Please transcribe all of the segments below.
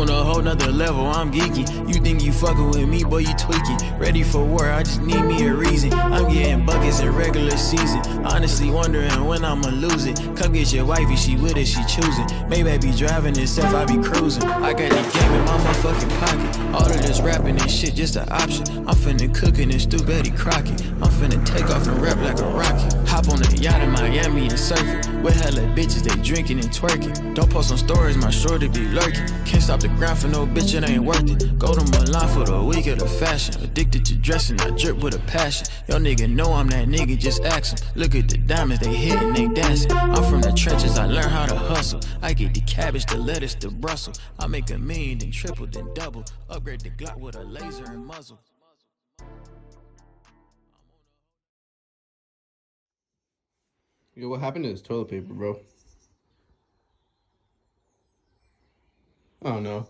on a whole nother level, I'm geeky. You think you fucking with me, boy, you tweaking. Ready for war, I just need me a reason. I'm getting buckets in regular season. Honestly wondering when I'ma lose it. Come get your wifey, she with it, she choosing. Maybe I be driving itself, I be cruising. I got the game in my motherfucking pocket. All of this rapping and shit just an option. I'm finna cooking and stew Betty Crockett. I'm finna take off and rap like a rocket. Hop on the yacht in Miami and surfing. With hella bitches, they drinking and twerking. Don't post on stories, my shorty be lurking. Can't stop the grind for no bitch, it ain't worth it. Go to Milan for the week of the fashion. Addicted to dressing, I drip with a passion. Yo nigga know I'm that nigga, just ask him. Look at the diamonds, they hitting, they dancing. I'm from the trenches, I learned how to hustle. I get the cabbage, the lettuce, the Brussels. I make a million, then triple, then double. Upgrade the Glock with a laser and muzzle. Yo, what happened to this toilet paper, bro? I don't know.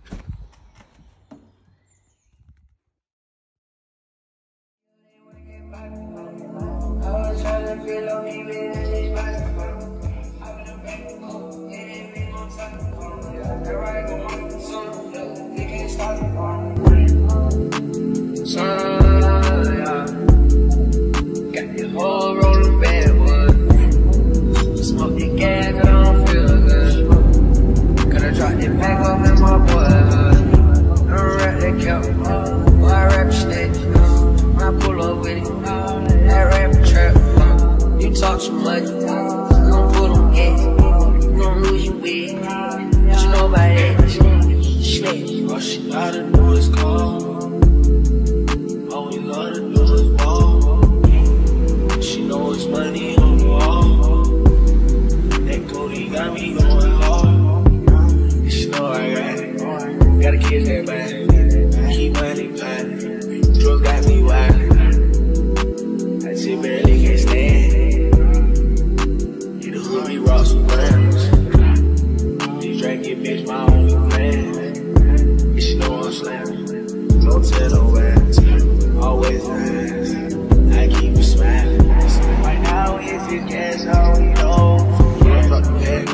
Got the whole rolling backwood. Smoke the gas, I don't feel good. Gotta drop the pack off in my boyhood. Don't rap that cap, boy, I rap snitch. I pull up with it, that rap trap. You talk too much, you gon' put on gas. You gon' lose your wig. What you know about that? Snitch. All she gotta do is call. All we gotta do is ball. She know it's money on the wall. That Cody got me going hard. She know I got it. Gotta kiss that bag. Keep money planning. Drugs got me wild. I just barely can't stand. In the hood, we rock some grams. This drink it, bitch, my only plan. She know I'm slamming. Don't tell no ass. Always nice. I keep it smiling. Right now, it's just gas all we know. Can't fuck the bag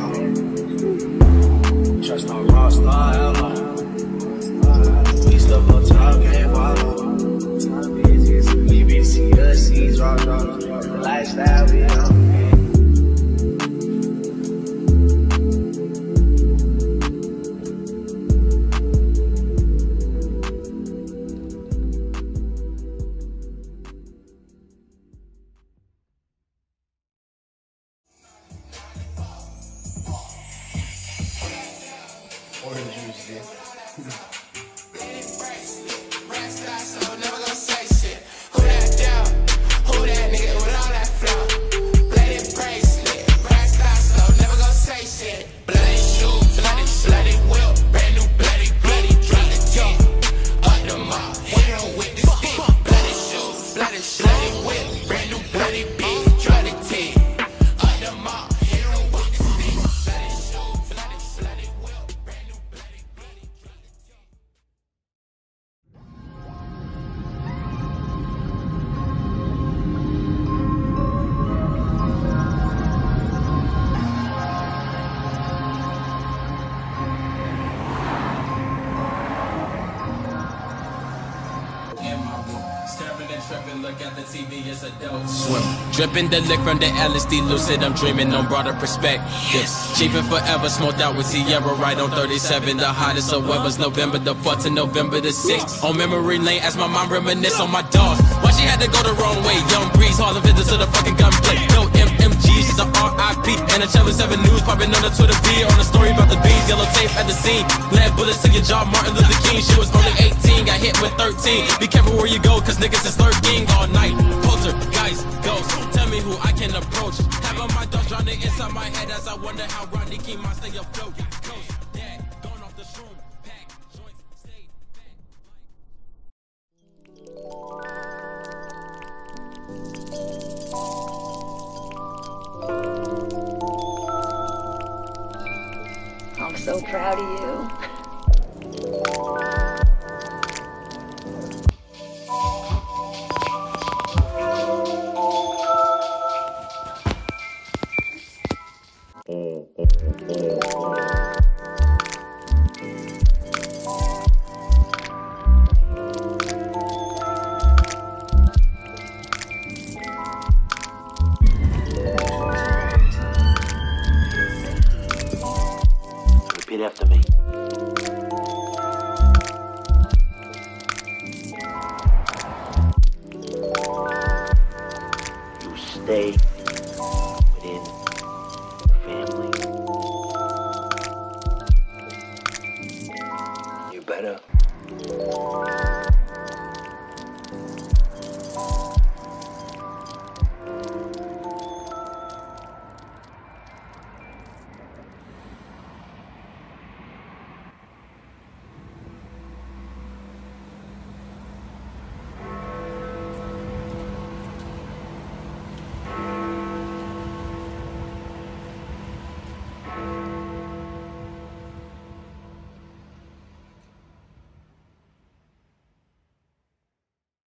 on. Trust no rock star ever. We stuck on top, can't follow. We been see us, see drop. The lifestyle we on. Orange juice, dude. Look at the TV, it's a dope swim. Dripping the lick from the LSD, lucid, I'm dreaming on broader perspectives. Chiefin' forever, smoked out with Sierra right on 37. The hottest of weathers, November the 4th to November the 6th. On memory lane, as my mom reminisce on my dogs. Why she had to go the wrong way? Young Breeze, Harlem visits to the fucking gunplay. No MMG, she's a RIP. And a 77 News popping on the Twitter feed. On the story about the bees, yellow tape at the scene. Lead bullets to your jaw, Martin Luther King. She was only 18, got hit with 13. Be careful where you go, cause niggas is lurking all night. Poser, guys, ghosts, tell me who I can approach. Have on my thoughts drowning inside my head as I wonder how Rodney King might stay afloat. Ghost, dead, going off the shroom, pack, joints, stay back. I'm so proud of you. stay within